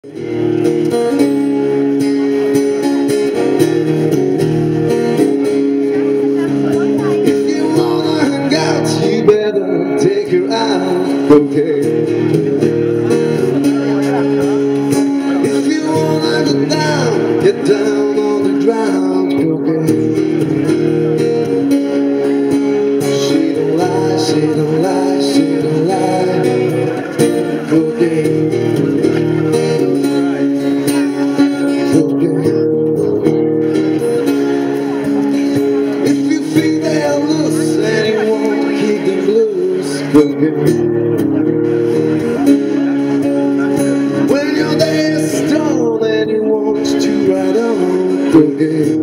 you wanna hang out, you better take her out, okay? If you wanna get down on the ground, okay? She don't lie, she don't lie, she don't lie, okay? When your day is done and you want to ride on, okay?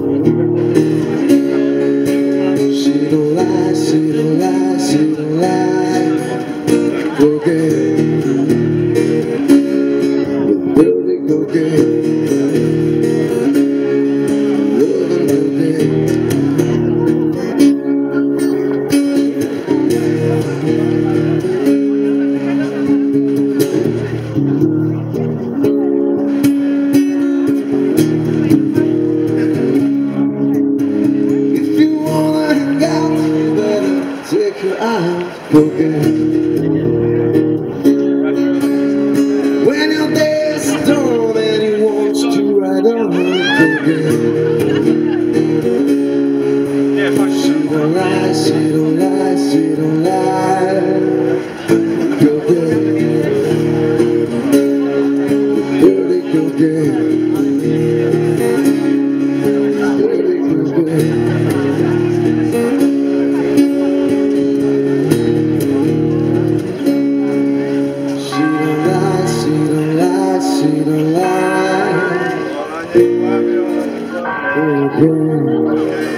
She don't lie, she don't lie, she don't lie, okay? Dirty cocaine, loving cocaine. Take her out, okay? When your day is done and he wants to ride on, okay? She don't lie, she don't lie, she don't lie, okay? Dirty cocaine, dirty cocaine. She don't lie.